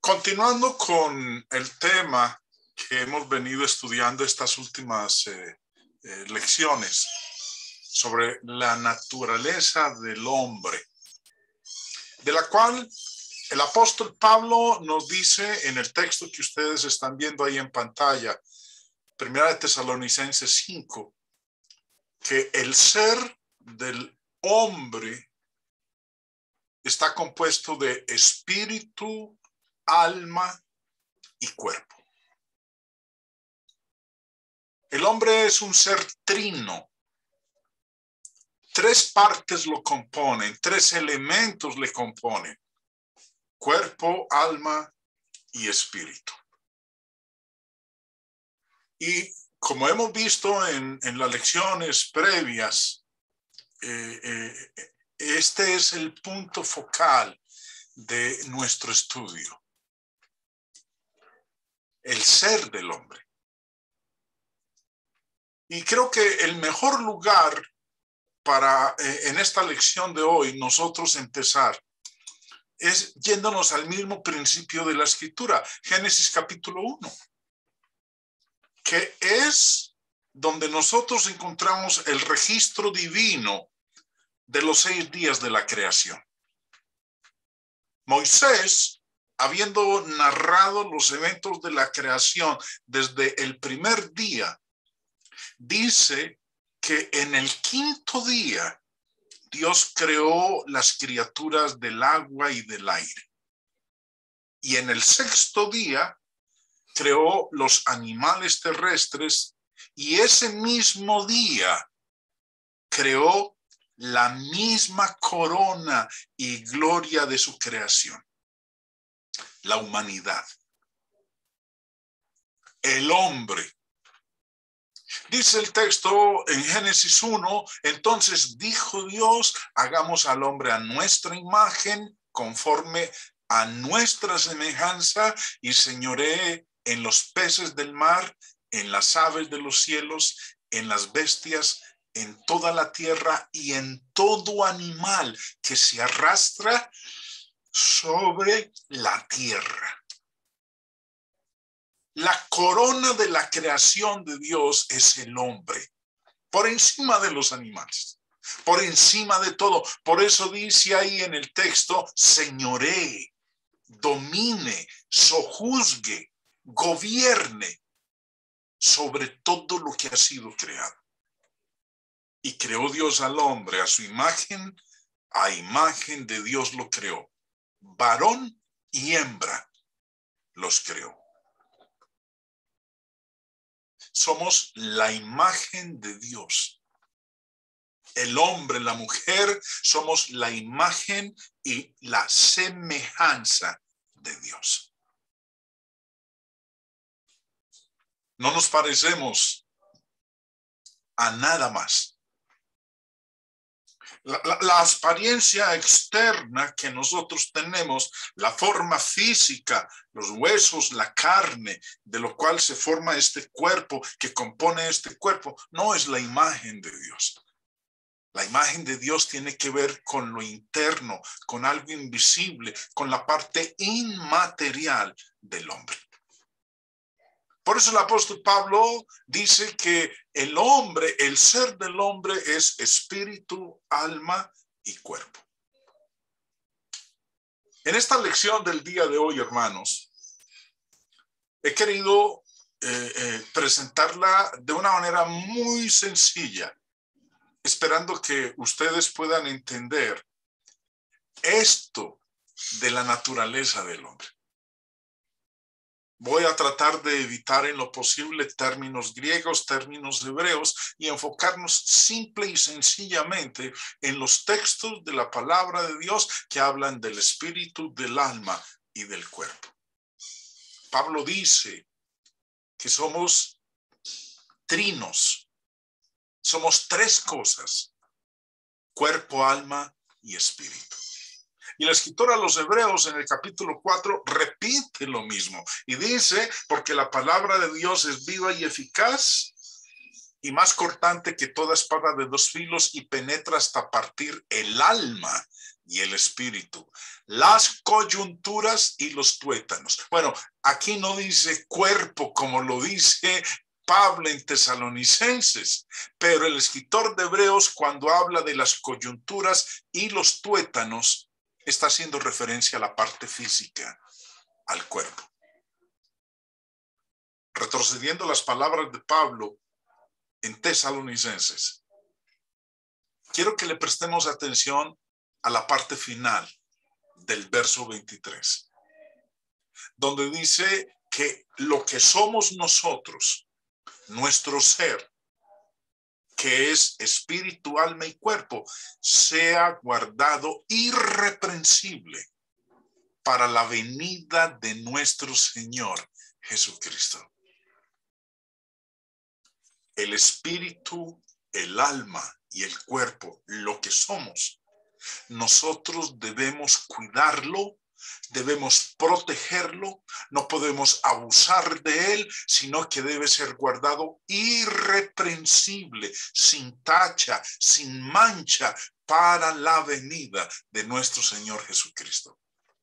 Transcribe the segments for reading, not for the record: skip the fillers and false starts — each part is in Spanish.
Continuando con el tema que hemos venido estudiando estas últimas lecciones sobre la naturaleza del hombre, de la cual el apóstol Pablo nos dice en el texto que ustedes están viendo ahí en pantalla, 1 de Tesalonicenses 5, que el ser del hombre está compuesto de espíritu, alma y cuerpo. El hombre es un ser trino. Tres partes lo componen, tres elementos le componen: cuerpo, alma y espíritu. Y como hemos visto en las lecciones previas, este es el punto focal de nuestro estudio: el ser del hombre. Y creo que el mejor lugar para en esta lección de hoy nosotros empezar es yéndonos al mismo principio de la escritura, Génesis capítulo 1, que es donde nosotros encontramos el registro divino de los 6 días de la creación. Moisés, habiendo narrado los eventos de la creación desde el primer día, dice que en el 5º día Dios creó las criaturas del agua y del aire. Y en el 6º día creó los animales terrestres, y ese mismo día creó la misma corona y gloria de su creación: la humanidad, el hombre. Dice el texto en Génesis 1, entonces dijo Dios, hagamos al hombre a nuestra imagen, conforme a nuestra semejanza, y señoree en los peces del mar, en las aves de los cielos, en las bestias, en toda la tierra y en todo animal que se arrastra sobre la tierra. La corona de la creación de Dios es el hombre, por encima de los animales, por encima de todo. Por eso dice ahí en el texto: señoree, domine, sojuzgue, gobierne sobre todo lo que ha sido creado. Y creó Dios al hombre a su imagen, a imagen de Dios lo creó, varón y hembra los creó. Somos la imagen de Dios. El hombre, la mujer, somos la imagen y la semejanza de Dios. No nos parecemos a nada más. La apariencia externa que nosotros tenemos, la forma física, los huesos, la carne, de lo cual se forma este cuerpo, que compone este cuerpo, no es la imagen de Dios. La imagen de Dios tiene que ver con lo interno, con algo invisible, con la parte inmaterial del hombre. Por eso el apóstol Pablo dice que el hombre, el ser del hombre, es espíritu, alma y cuerpo. En esta lección del día de hoy, hermanos, he querido presentarla de una manera muy sencilla, esperando que ustedes puedan entender esto de la naturaleza del hombre. Voy a tratar de evitar en lo posible términos griegos, términos hebreos, y enfocarnos simple y sencillamente en los textos de la palabra de Dios que hablan del espíritu, del alma y del cuerpo. Pablo dice que somos trinos, somos 3 cosas: cuerpo, alma y espíritu. Y el escritor a los Hebreos en el capítulo 4 repite lo mismo y dice: porque la palabra de Dios es viva y eficaz y más cortante que toda espada de 2 filos, y penetra hasta partir el alma, y el espíritu, las coyunturas y los tuétanos. Bueno, aquí no dice cuerpo como lo dice Pablo en Tesalonicenses, pero el escritor de Hebreos, cuando habla de las coyunturas y los tuétanos, está haciendo referencia a la parte física, al cuerpo. Retrocediendo las palabras de Pablo en Tesalonicenses, quiero que le prestemos atención a la parte final del verso 23, donde dice que lo que somos nosotros, nuestro ser, que es espíritu, alma y cuerpo, sea guardado irreprensible para la venida de nuestro Señor Jesucristo. El espíritu, el alma y el cuerpo, lo que somos, nosotros debemos cuidarlo, debemos protegerlo, no podemos abusar de él, sino que debe ser guardado irreprensible, sin tacha, sin mancha, para la venida de nuestro Señor Jesucristo.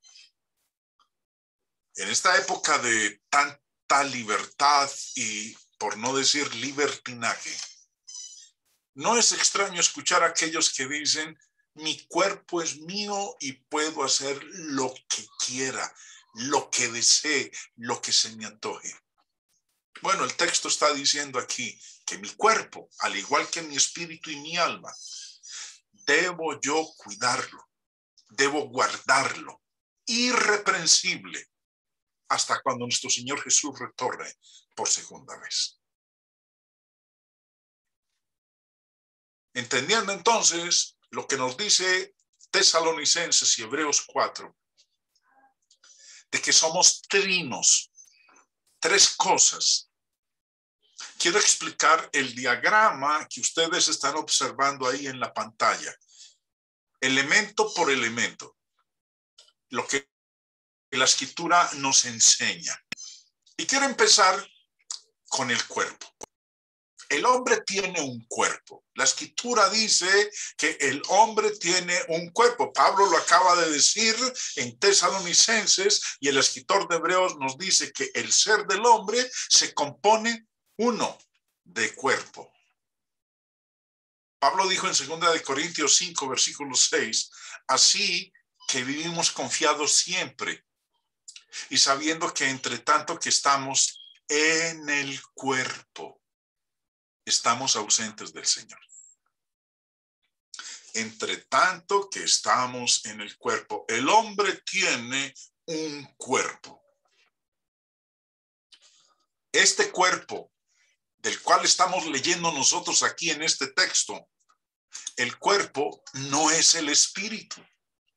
En esta época de tanta libertad y, por no decir, libertinaje, no es extraño escuchar a aquellos que dicen: mi cuerpo es mío y puedo hacer lo que quiera, lo que desee, lo que se me antoje. Bueno, el texto está diciendo aquí que mi cuerpo, al igual que mi espíritu y mi alma, debo yo cuidarlo, debo guardarlo, irreprensible, hasta cuando nuestro Señor Jesús retorne por segunda vez. Entendiendo entonces lo que nos dice Tesalonicenses y Hebreos 4, de que somos trinos, tres cosas. Quiero explicar el diagrama que ustedes están observando ahí en la pantalla, elemento por elemento, lo que la escritura nos enseña. Y quiero empezar con el cuerpo. El hombre tiene un cuerpo. La escritura dice que el hombre tiene un cuerpo. Pablo lo acaba de decir en Tesalonicenses, y el escritor de Hebreos nos dice que el ser del hombre se compone, uno, de cuerpo. Pablo dijo en 2 Corintios 5, versículo 6, así que vivimos confiados siempre y sabiendo que entre tanto que estamos en el cuerpo, estamos ausentes del Señor. Entre tanto que estamos en el cuerpo, el hombre tiene un cuerpo. Este cuerpo del cual estamos leyendo nosotros aquí en este texto, el cuerpo no es el espíritu.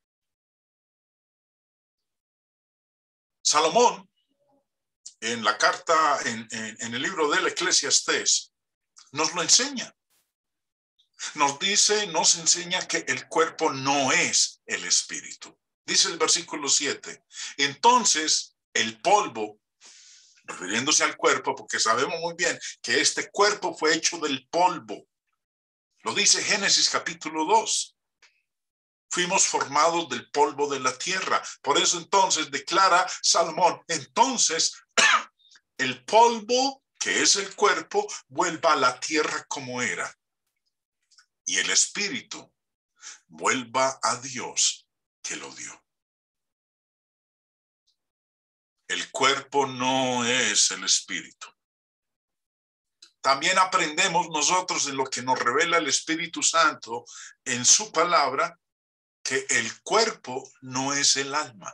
Salomón, en la carta, en el libro del Eclesiastés, nos lo enseña. Nos dice, nos enseña que el cuerpo no es el espíritu. Dice el versículo 7. Entonces, el polvo, refiriéndose al cuerpo, porque sabemos muy bien que este cuerpo fue hecho del polvo. Lo dice Génesis capítulo 2. Fuimos formados del polvo de la tierra. Por eso entonces declara Salomón, entonces el polvo, que es el cuerpo, vuelva a la tierra como era. Y el espíritu vuelva a Dios que lo dio. El cuerpo no es el espíritu. También aprendemos nosotros en lo que nos revela el Espíritu Santo en su palabra, que el cuerpo no es el alma.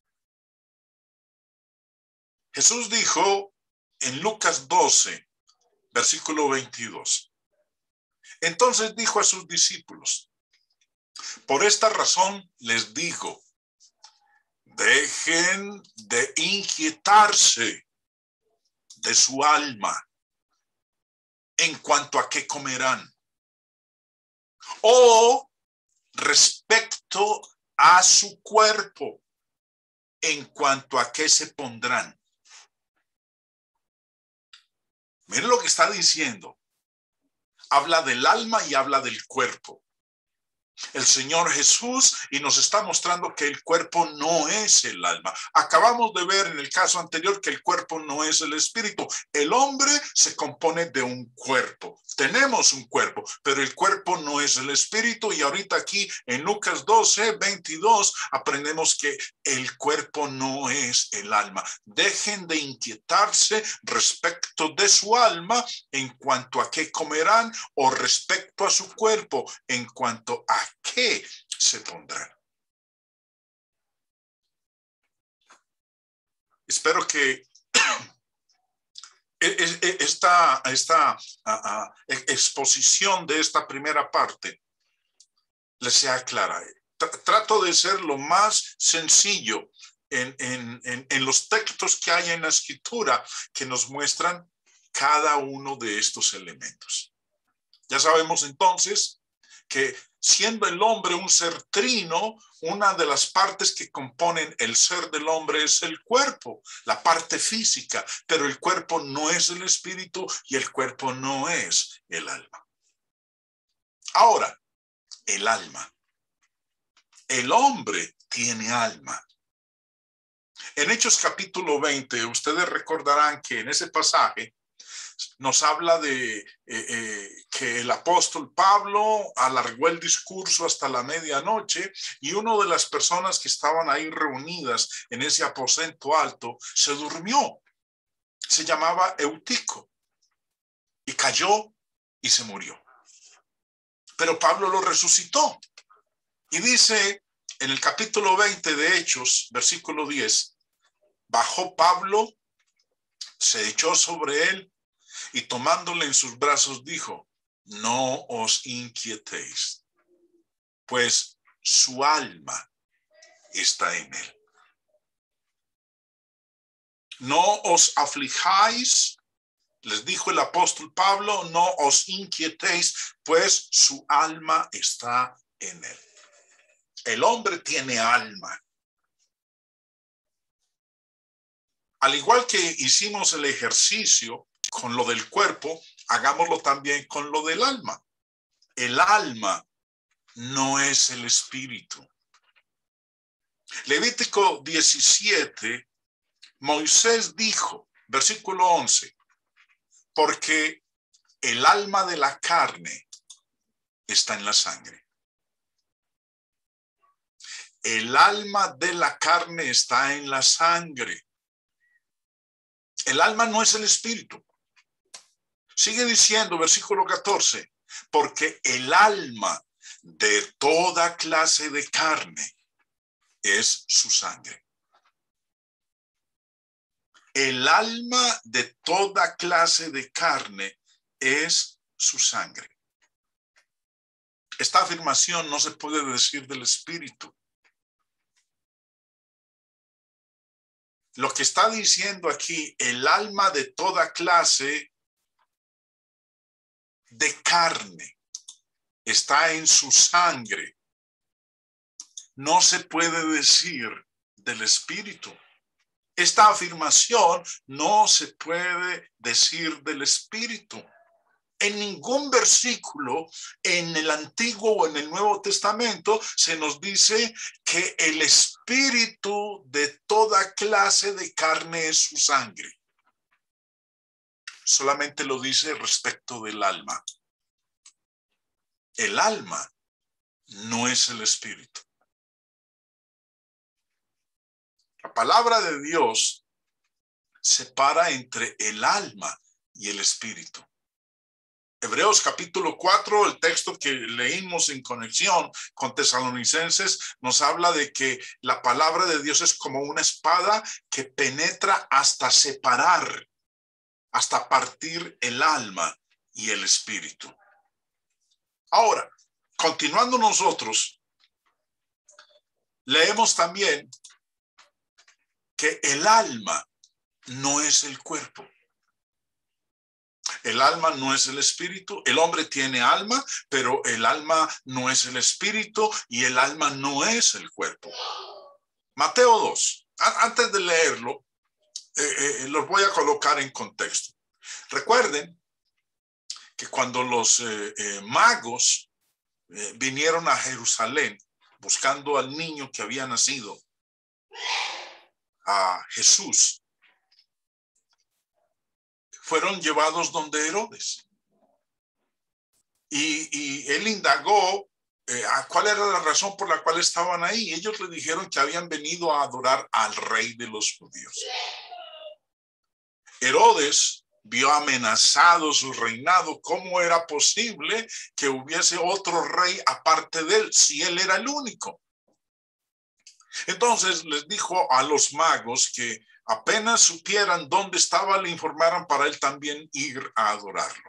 Jesús dijo en Lucas 12, versículo 22. Entonces dijo a sus discípulos, por esta razón les digo, dejen de inquietarse de su alma en cuanto a qué comerán, o respecto a su cuerpo en cuanto a qué se pondrán. Miren lo que está diciendo. Habla del alma y habla del cuerpo. el Señor Jesús y nos está mostrando que el cuerpo no es el alma. Acabamos de ver en el caso anterior que el cuerpo no es el espíritu. El hombre se compone de un cuerpo. Tenemos un cuerpo, pero el cuerpo no es el espíritu. Y ahorita aquí en Lucas 12:22 aprendemos que el cuerpo no es el alma. Dejen de inquietarse respecto de su alma en cuanto a qué comerán o respecto a su cuerpo en cuanto a qué se pondrán. Espero que esta exposición de esta primera parte les sea clara. Trato de ser lo más sencillo en los textos que hay en la escritura que nos muestran cada uno de estos elementos. Ya sabemos entonces que siendo el hombre un ser trino, una de las partes que componen el ser del hombre es el cuerpo, la parte física, pero el cuerpo no es el espíritu y el cuerpo no es el alma. Ahora, el alma. El hombre tiene alma. En Hechos capítulo 20, ustedes recordarán que en ese pasaje nos habla de que el apóstol Pablo alargó el discurso hasta la medianoche y una de las personas que estaban ahí reunidas en ese aposento alto se durmió. Se llamaba Eutico y cayó y se murió. Pero Pablo lo resucitó y dice en el capítulo 20 de Hechos, versículo 10, bajó Pablo, se echó sobre él y tomándole en sus brazos dijo, no os inquietéis, pues su alma está en él. No os aflijáis, les dijo el apóstol Pablo, no os inquietéis, pues su alma está en él. El hombre tiene alma. Al igual que hicimos el ejercicio con lo del cuerpo, hagámoslo también con lo del alma. El alma no es el espíritu. Levítico 17, Moisés dijo, versículo 11, porque el alma de la carne está en la sangre. El alma de la carne está en la sangre. El alma no es el espíritu. Sigue diciendo, versículo 14, porque el alma de toda clase de carne es su sangre. El alma de toda clase de carne es su sangre. Esta afirmación no se puede decir del espíritu. Lo que está diciendo aquí, el alma de toda clase de carne está en su sangre. No se puede decir del espíritu. Esta afirmación no se puede decir del espíritu. En ningún versículo en el Antiguo o en el Nuevo Testamento se nos dice que el espíritu de toda clase de carne es su sangre. Solamente lo dice respecto del alma. El alma no es el espíritu. La palabra de Dios separa entre el alma y el espíritu. Hebreos capítulo 4, el texto que leímos en conexión con Tesalonicenses, nos habla de que la palabra de Dios es como una espada que penetra hasta separar, hasta partir el alma y el espíritu. Ahora, continuando nosotros, leemos también que el alma no es el cuerpo. El alma no es el espíritu. El hombre tiene alma, pero el alma no es el espíritu y el alma no es el cuerpo. Mateo 2. Antes de leerlo, los voy a colocar en contexto. Recuerden que cuando los magos vinieron a Jerusalén buscando al niño que había nacido, a Jesús, fueron llevados donde Herodes. Y él indagó cuál era la razón por la cual estaban ahí. Ellos le dijeron que habían venido a adorar al rey de los judíos. Herodes vio amenazado su reinado. ¿Cómo era posible que hubiese otro rey aparte de él si él era el único? Entonces les dijo a los magos que apenas supieran dónde estaba, le informaran para él también ir a adorarlo.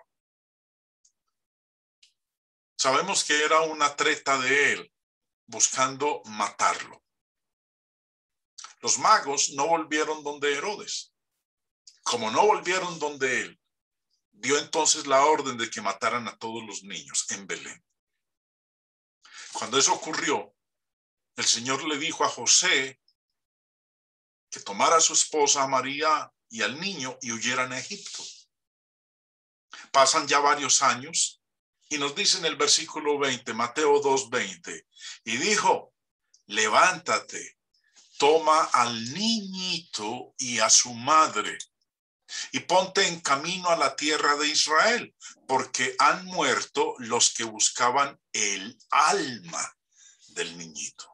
Sabemos que era una treta de él, buscando matarlo. Los magos no volvieron donde Herodes. Como no volvieron donde él, dio entonces la orden de que mataran a todos los niños en Belén. Cuando eso ocurrió, el Señor le dijo a José que tomara a su esposa, a María y al niño y huyeran a Egipto. Pasan ya varios años y nos dice en el versículo 20, Mateo 2:20, y dijo, levántate, toma al niñito y a su madre y ponte en camino a la tierra de Israel, porque han muerto los que buscaban el alma del niñito.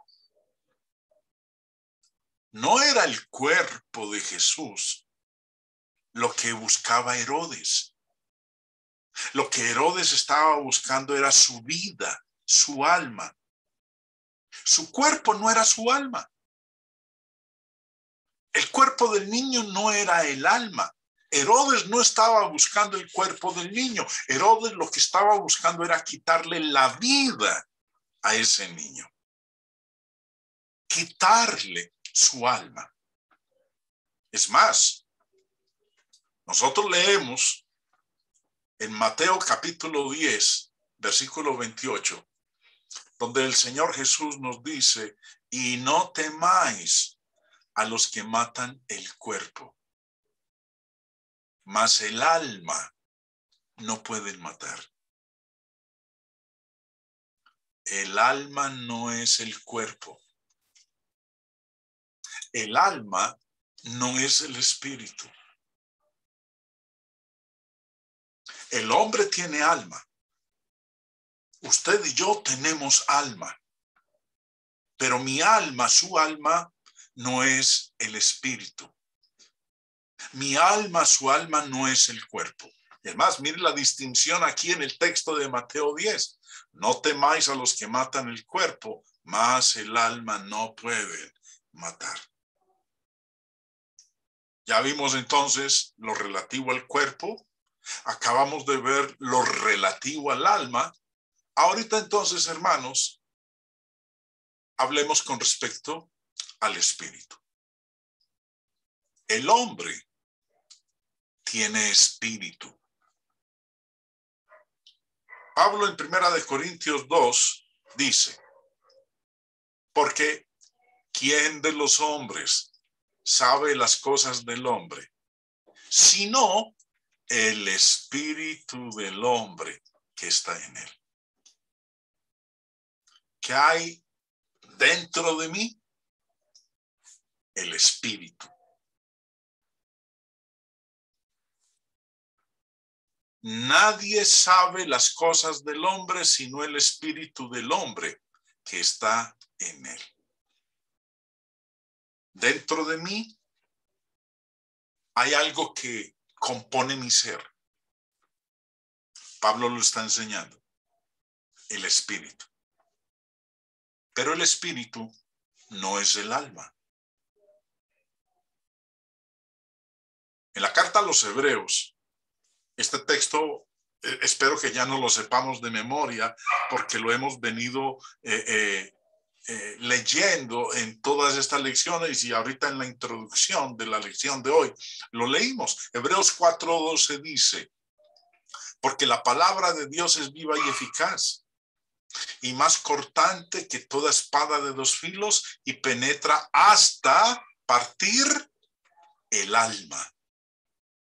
No era el cuerpo de Jesús lo que buscaba Herodes. Lo que Herodes estaba buscando era su vida, su alma. Su cuerpo no era su alma. El cuerpo del niño no era el alma. Herodes no estaba buscando el cuerpo del niño. Herodes lo que estaba buscando era quitarle la vida a ese niño. Quitarle su alma. Es más, nosotros leemos en Mateo capítulo 10, versículo 28, donde el Señor Jesús nos dice, y no temáis a los que matan el cuerpo, mas el alma no pueden matar. El alma no es el cuerpo. El alma no es el espíritu. El hombre tiene alma. Usted y yo tenemos alma. Pero mi alma, su alma, no es el espíritu. Mi alma, su alma, no es el cuerpo. Además, mire la distinción aquí en el texto de Mateo 10. No temáis a los que matan el cuerpo, mas el alma no pueden matar. Ya vimos entonces lo relativo al cuerpo. Acabamos de ver lo relativo al alma. Ahorita entonces, hermanos, hablemos con respecto al espíritu. El hombre tiene espíritu. Pablo en 1 Corintios 2 dice, porque ¿quién de los hombres sabe las cosas del hombre? Sino el espíritu del hombre que está en él. ¿Qué hay dentro de mí? El espíritu. Nadie sabe las cosas del hombre sino el espíritu del hombre que está en él. Dentro de mí hay algo que compone mi ser. Pablo lo está enseñando. El espíritu. Pero el espíritu no es el alma. En la carta a los Hebreos, este texto, espero que ya no lo sepamos de memoria, porque lo hemos venido leyendo en todas estas lecciones y ahorita en la introducción de la lección de hoy lo leímos. Hebreos 4:12 dice, porque la palabra de Dios es viva y eficaz y más cortante que toda espada de dos filos y penetra hasta partir el alma.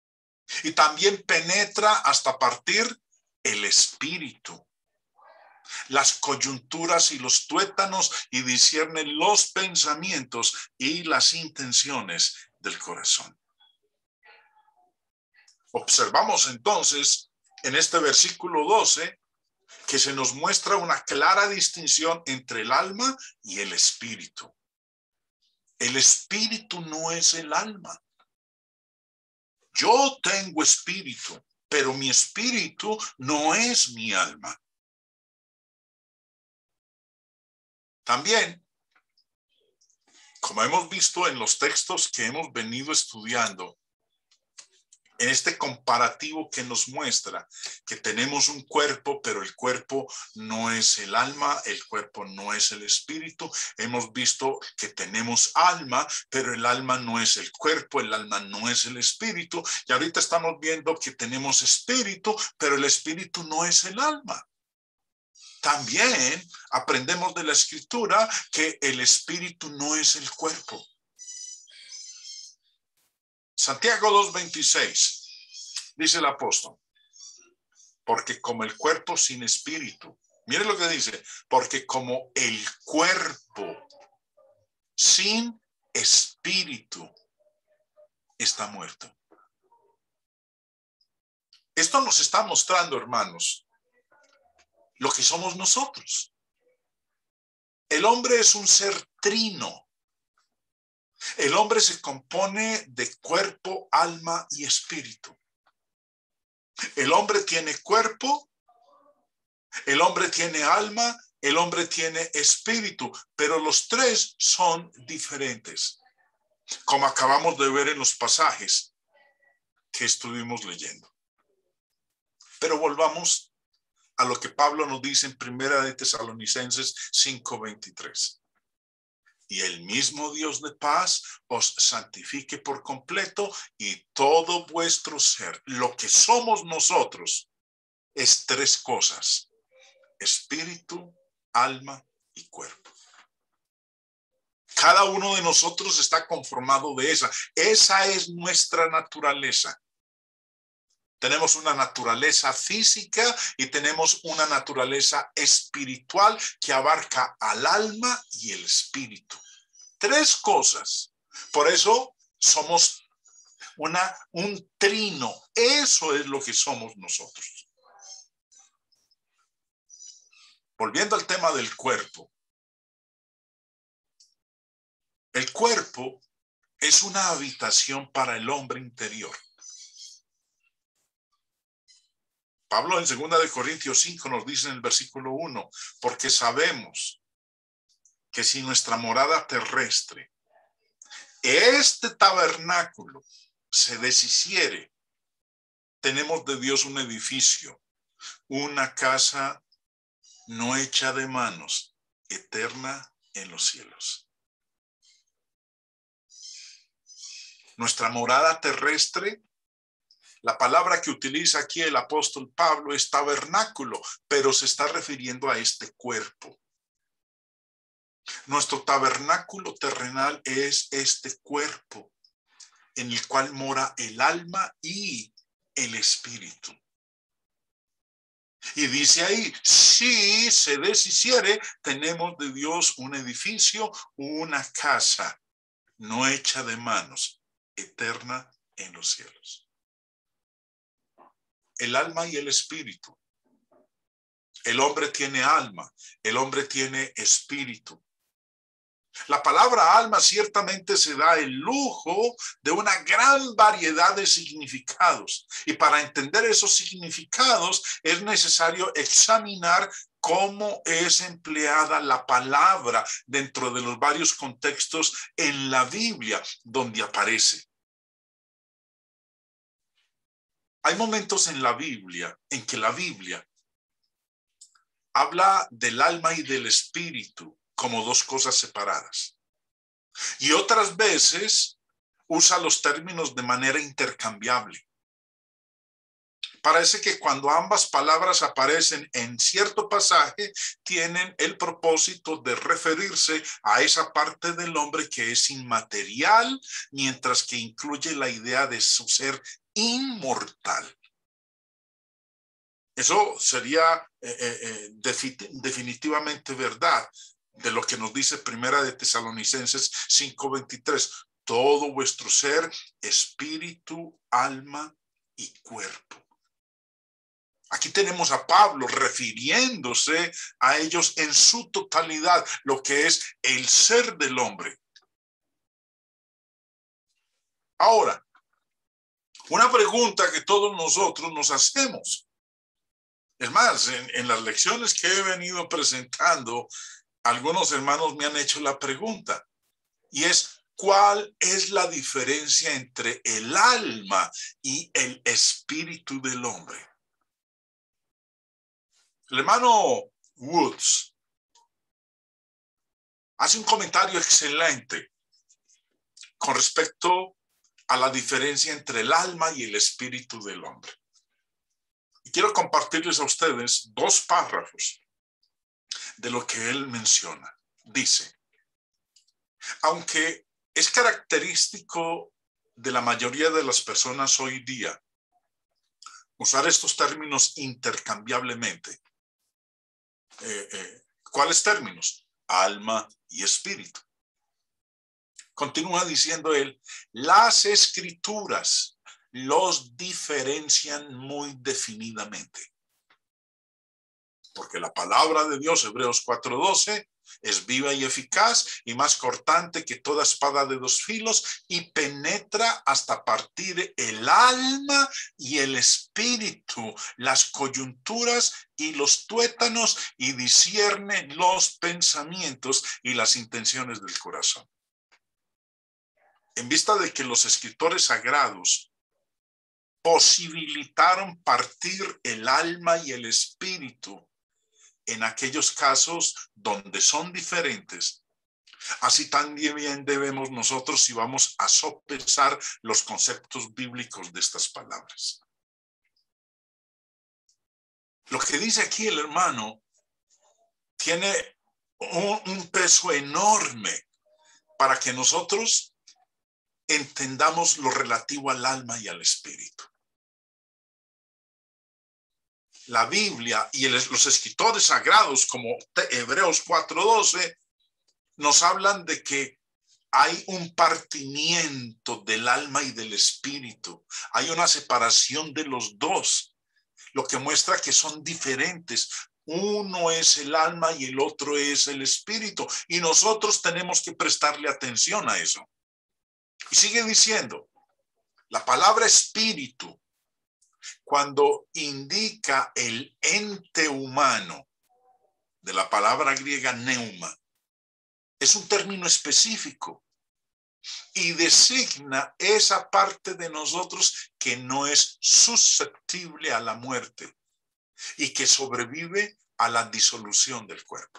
Y también penetra hasta partir el espíritu las coyunturas y los tuétanos y discierne los pensamientos y las intenciones del corazón. Observamos entonces en este versículo 12 que se nos muestra una clara distinción entre el alma y el espíritu. El espíritu no es el alma. Yo tengo espíritu, pero mi espíritu no es mi alma. También, como hemos visto en los textos que hemos venido estudiando, en este comparativo que nos muestra que tenemos un cuerpo, pero el cuerpo no es el alma, el cuerpo no es el espíritu. Hemos visto que tenemos alma, pero el alma no es el cuerpo, el alma no es el espíritu. Y ahorita estamos viendo que tenemos espíritu, pero el espíritu no es el alma. También aprendemos de la escritura que el espíritu no es el cuerpo. Santiago 2:26 dice el apóstol, porque como el cuerpo sin espíritu, mire lo que dice, porque como el cuerpo sin espíritu está muerto. Esto nos está mostrando, hermanos, lo que somos nosotros. El hombre es un ser trino. El hombre se compone de cuerpo, alma y espíritu. El hombre tiene cuerpo, el hombre tiene alma, el hombre tiene espíritu, pero los tres son diferentes, como acabamos de ver en los pasajes que estuvimos leyendo. Pero volvamos a lo que Pablo nos dice en Primera de Tesalonicenses 5:23. Y el mismo Dios de paz os santifique por completo y todo vuestro ser, lo que somos nosotros, es tres cosas: espíritu, alma y cuerpo. Cada uno de nosotros está conformado de esa. Esa es nuestra naturaleza. Tenemos una naturaleza física y tenemos una naturaleza espiritual que abarca al alma y el espíritu. Tres cosas. Por eso somos un trino. Eso es lo que somos nosotros. Volviendo al tema del cuerpo. El cuerpo es una habitación para el hombre interior. Pablo en 2 Corintios 5 nos dice en el versículo 1, porque sabemos que si nuestra morada terrestre, este tabernáculo, se deshiciere, tenemos de Dios un edificio, una casa no hecha de manos, eterna en los cielos. Nuestra morada terrestre, la palabra que utiliza aquí el apóstol Pablo es tabernáculo, pero se está refiriendo a este cuerpo. Nuestro tabernáculo terrenal es este cuerpo en el cual mora el alma y el espíritu. Y dice ahí, si se deshiciere, tenemos de Dios un edificio, una casa no hecha de manos, eterna en los cielos. El alma y el espíritu. El hombre tiene alma, el hombre tiene espíritu. La palabra alma ciertamente se da el lujo de una gran variedad de significados. Y para entender esos significados es necesario examinar cómo es empleada la palabra dentro de los varios contextos en la Biblia donde aparece. Hay momentos en la Biblia en que la Biblia habla del alma y del espíritu como dos cosas separadas. Y otras veces usa los términos de manera intercambiable. Parece que cuando ambas palabras aparecen en cierto pasaje, tienen el propósito de referirse a esa parte del hombre que es inmaterial, mientras que incluye la idea de su ser inmortal. Eso sería definitivamente verdad de lo que nos dice Primera de Tesalonicenses 5:23. Todo vuestro ser, espíritu, alma y cuerpo. Aquí tenemos a Pablo refiriéndose a ellos en su totalidad, lo que es el ser del hombre. Ahora, una pregunta que todos nosotros nos hacemos. Es más, en las lecciones que he venido presentando, algunos hermanos me han hecho la pregunta, y es, ¿cuál es la diferencia entre el alma y el espíritu del hombre? El hermano Woods hace un comentario excelente con respecto a la diferencia entre el alma y el espíritu del hombre. Y quiero compartirles a ustedes 2 párrafos de lo que él menciona. Dice, aunque es característico de la mayoría de las personas hoy día usar estos términos intercambiablemente. ¿Cuáles términos? Alma y espíritu. Continúa diciendo él, las escrituras los diferencian muy definidamente. Porque la palabra de Dios, Hebreos 4:12, es viva y eficaz y más cortante que toda espada de 2 filos y penetra hasta partir el alma y el espíritu, las coyunturas y los tuétanos y discierne los pensamientos y las intenciones del corazón. En vista de que los escritores sagrados posibilitaron partir el alma y el espíritu en aquellos casos donde son diferentes, así también debemos nosotros, si vamos a sopesar los conceptos bíblicos de estas palabras. Lo que dice aquí el hermano tiene un peso enorme para que nosotros entendamos lo relativo al alma y al espíritu. La Biblia y los escritores sagrados como Hebreos 4:12 nos hablan de que hay un partimiento del alma y del espíritu. Hay una separación de los dos, lo que muestra que son diferentes. Uno es el alma y el otro es el espíritu. Y nosotros tenemos que prestarle atención a eso. Y sigue diciendo, la palabra espíritu, cuando indica el ente humano, de la palabra griega neuma, es un término específico y designa esa parte de nosotros que no es susceptible a la muerte y que sobrevive a la disolución del cuerpo.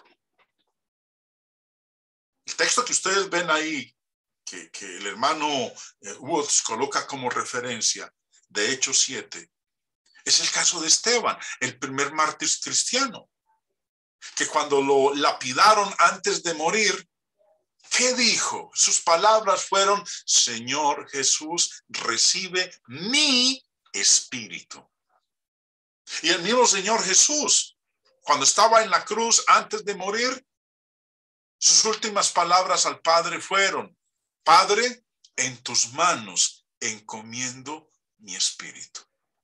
El texto que ustedes ven ahí, que el hermano Woods coloca como referencia de Hechos 7, es el caso de Esteban, el primer mártir cristiano, que cuando lo lapidaron antes de morir, ¿qué dijo? Sus palabras fueron, Señor Jesús, recibe mi espíritu. Y el mismo Señor Jesús, cuando estaba en la cruz antes de morir, sus últimas palabras al Padre fueron, Padre, en tus manos encomiendo mi espíritu.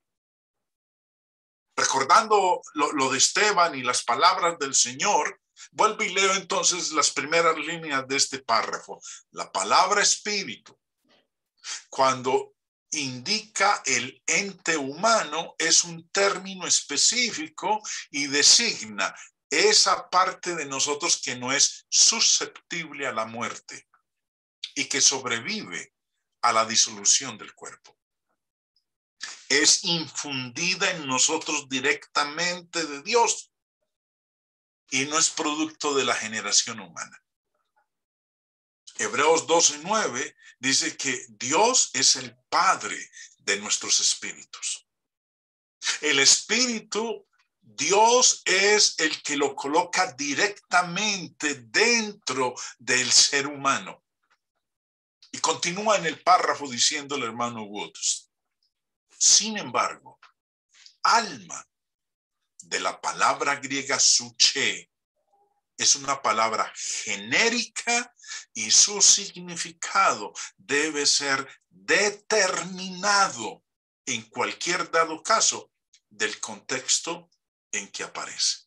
Recordando lo de Esteban y las palabras del Señor, vuelvo y leo entonces las primeras líneas de este párrafo. La palabra espíritu, cuando indica el ente humano, es un término específico y designa esa parte de nosotros que no es susceptible a la muerte y que sobrevive a la disolución del cuerpo. Es infundida en nosotros directamente de Dios y no es producto de la generación humana. Hebreos 12:9 dice que Dios es el Padre de nuestros espíritus. El espíritu, Dios es el que lo coloca directamente dentro del ser humano. Y continúa en el párrafo diciendo el hermano Woods, sin embargo, alma de la palabra griega suche. Es una palabra genérica y su significado debe ser determinado en cualquier dado caso del contexto en que aparece.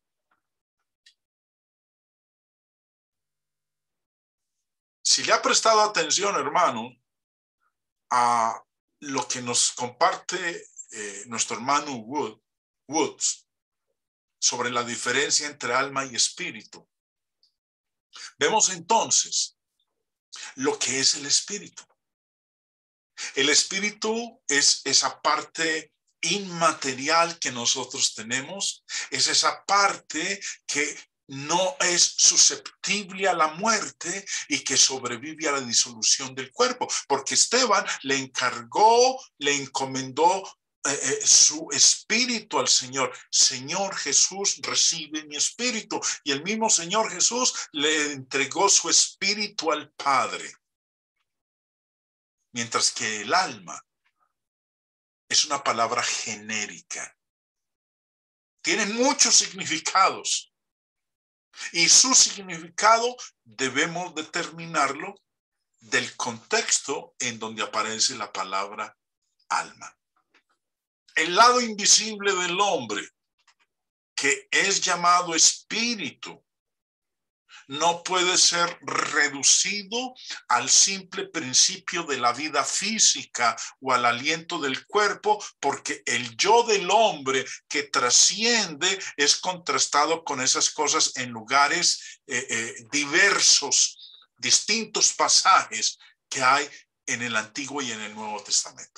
Si le ha prestado atención, hermano, a lo que nos comparte nuestro hermano Woods sobre la diferencia entre alma y espíritu, vemos entonces lo que es el espíritu. El espíritu es esa parte inmaterial que nosotros tenemos, es esa parte que no es susceptible a la muerte y que sobrevive a la disolución del cuerpo, porque Esteban le encomendó su espíritu al Señor. Señor Jesús, recibe mi espíritu. Y el mismo Señor Jesús le entregó su espíritu al Padre. Mientras que el alma es una palabra genérica. Tiene muchos significados. Y su significado debemos determinarlo del contexto en donde aparece la palabra alma. El lado invisible del hombre, que es llamado espíritu, no puede ser reducido al simple principio de la vida física o al aliento del cuerpo, porque el yo del hombre que trasciende es contrastado con esas cosas en lugares diversos, distintos pasajes que hay en el Antiguo y en el Nuevo Testamento.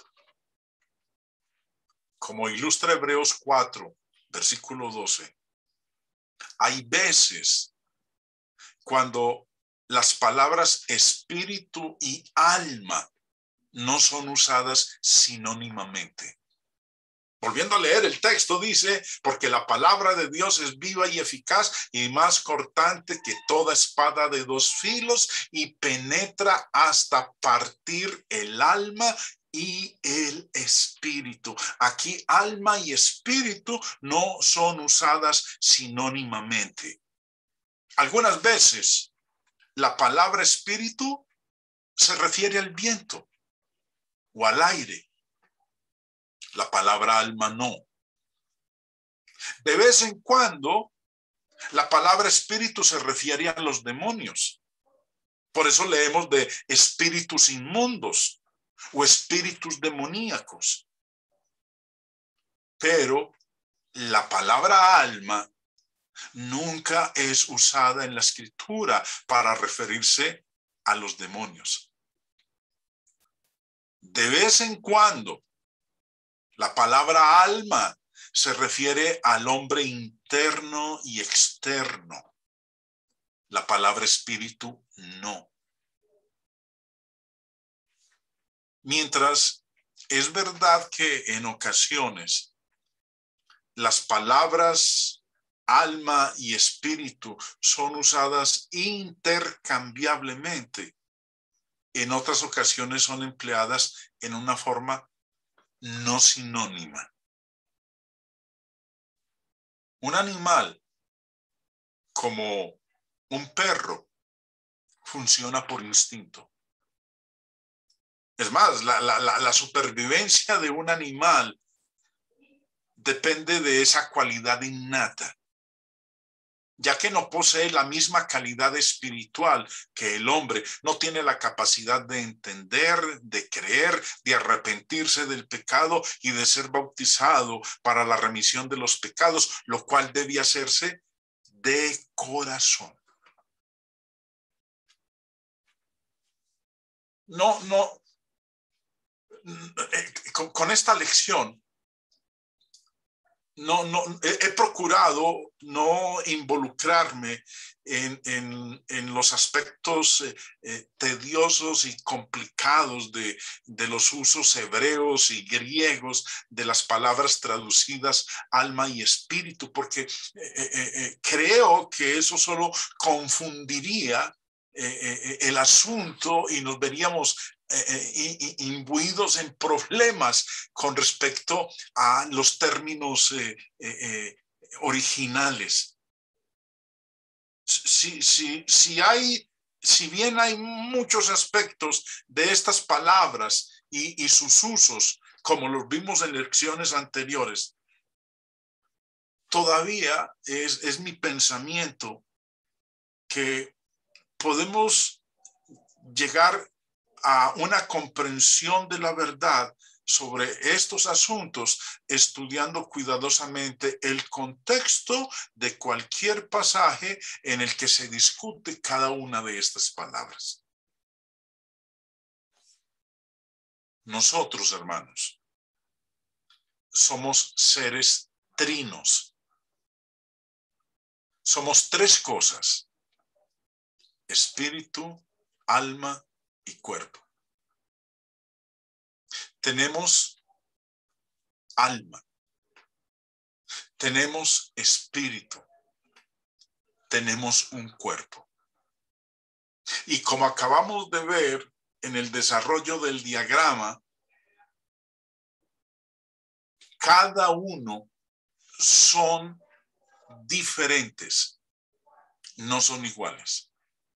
Como ilustra Hebreos 4, versículo 12, hay veces cuando las palabras espíritu y alma no son usadas sinónimamente. Volviendo a leer el texto, dice, porque la palabra de Dios es viva y eficaz y más cortante que toda espada de dos filos y penetra hasta partir el alma y el espíritu. Aquí alma y espíritu no son usadas sinónimamente. Algunas veces la palabra espíritu se refiere al viento o al aire. La palabra alma no. De vez en cuando la palabra espíritu se refiere a los demonios. Por eso leemos de espíritus inmundos o espíritus demoníacos. Pero la palabra alma nunca es usada en la escritura para referirse a los demonios. De vez en cuando, la palabra alma se refiere al hombre interno y externo. La palabra espíritu no. Mientras es verdad que en ocasiones las palabras alma y espíritu son usadas intercambiablemente, en otras ocasiones son empleadas en una forma no sinónima. Un animal como un perro funciona por instinto. Es más, la supervivencia de un animal depende de esa cualidad innata, ya que no posee la misma calidad espiritual que el hombre, no tiene la capacidad de entender, de creer, de arrepentirse del pecado y de ser bautizado para la remisión de los pecados, lo cual debe hacerse de corazón. Con esta lección he procurado no involucrarme en los aspectos tediosos y complicados de los usos hebreos y griegos de las palabras traducidas alma y espíritu, porque creo que eso solo confundiría el asunto y nos veríamos imbuidos en problemas con respecto a los términos originales. Si bien hay muchos aspectos de estas palabras y sus usos, como los vimos en lecciones anteriores, todavía es mi pensamiento que podemos llegar a una comprensión de la verdad sobre estos asuntos estudiando cuidadosamente el contexto de cualquier pasaje en el que se discute cada una de estas palabras. Nosotros, hermanos, somos seres trinos. Somos tres cosas: espíritu, alma y cuerpo. Tenemos alma, tenemos espíritu, tenemos un cuerpo. Y como acabamos de ver en el desarrollo del diagrama, cada uno son diferentes, no son iguales.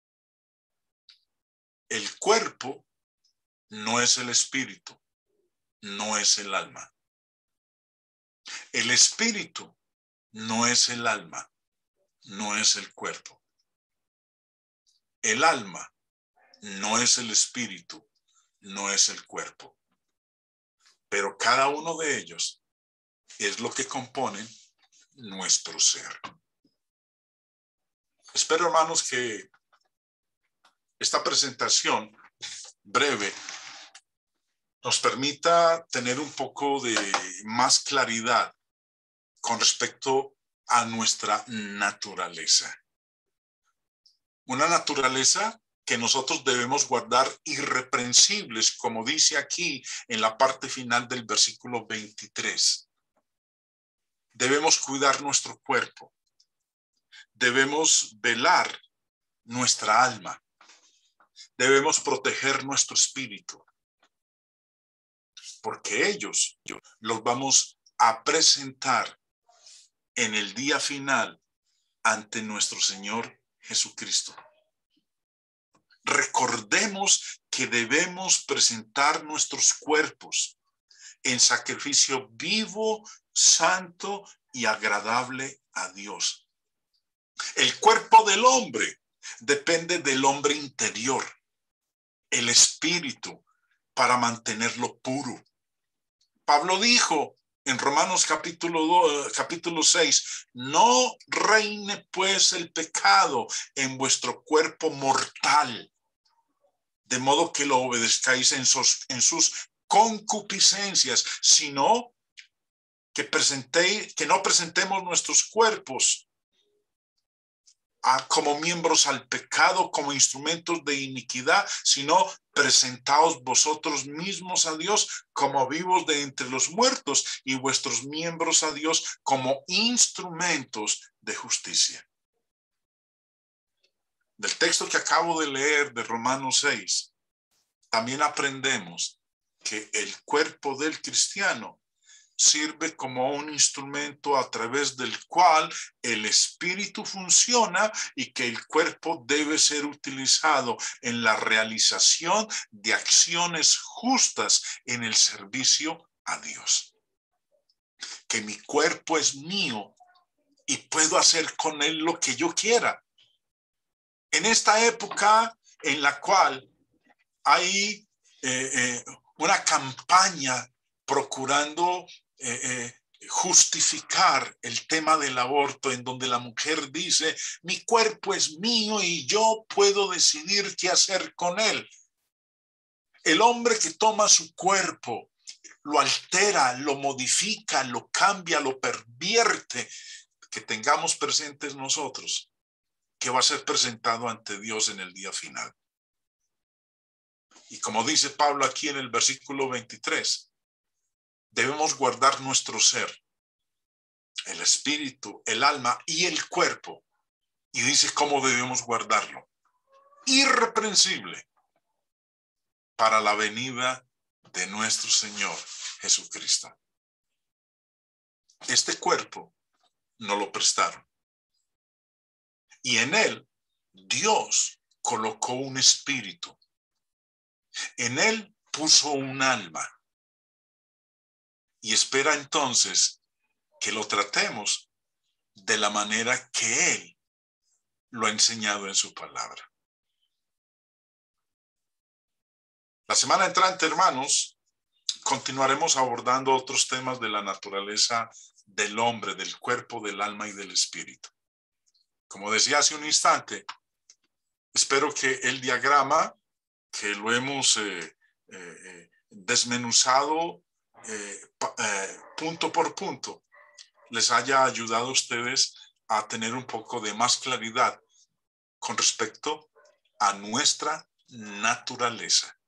El cuerpo no es el espíritu, no es el alma. El espíritu no es el alma, no es el cuerpo. El alma no es el espíritu, no es el cuerpo. Pero cada uno de ellos es lo que componen nuestro ser. Espero, hermanos, que esta presentación breve nos permita tener un poco de más claridad con respecto a nuestra naturaleza. Una naturaleza que nosotros debemos guardar irreprensibles, como dice aquí en la parte final del versículo 23. Debemos cuidar nuestro cuerpo. Debemos velar nuestra alma. Debemos proteger nuestro espíritu. Porque ellos los vamos a presentar en el día final ante nuestro Señor Jesucristo. Recordemos que debemos presentar nuestros cuerpos en sacrificio vivo, santo y agradable a Dios. El cuerpo del hombre depende del hombre interior, el espíritu, para mantenerlo puro. Pablo dijo en Romanos capítulo 6, no reine pues el pecado en vuestro cuerpo mortal, de modo que lo obedezcáis en sus concupiscencias, sino que no presentemos nuestros cuerpos como miembros al pecado, como instrumentos de iniquidad, sino presentaos vosotros mismos a Dios como vivos de entre los muertos y vuestros miembros a Dios como instrumentos de justicia. Del texto que acabo de leer de Romanos 6, también aprendemos que el cuerpo del cristiano sirve como un instrumento a través del cual el espíritu funciona y que el cuerpo debe ser utilizado en la realización de acciones justas en el servicio a Dios. Que mi cuerpo es mío y puedo hacer con él lo que yo quiera. En esta época en la cual hay una campaña procurando justificar el tema del aborto, en donde la mujer dice, mi cuerpo es mío y yo puedo decidir qué hacer con él. El hombre que toma su cuerpo, lo altera, lo modifica, lo cambia, lo pervierte, que tengamos presentes nosotros, que va a ser presentado ante Dios en el día final. Y como dice Pablo aquí en el versículo 23, debemos guardar nuestro ser, el espíritu, el alma y el cuerpo. Y dice cómo debemos guardarlo. Irreprensible para la venida de nuestro Señor Jesucristo. Este cuerpo nos lo prestaron. Y en él, Dios colocó un espíritu. En él puso un alma. Y espera entonces que lo tratemos de la manera que él lo ha enseñado en su palabra. La semana entrante, hermanos, continuaremos abordando otros temas de la naturaleza del hombre, del cuerpo, del alma y del espíritu. Como decía hace un instante, espero que el diagrama que lo hemos desmenuzado punto por punto les haya ayudado a ustedes a tener un poco de más claridad con respecto a nuestra naturaleza.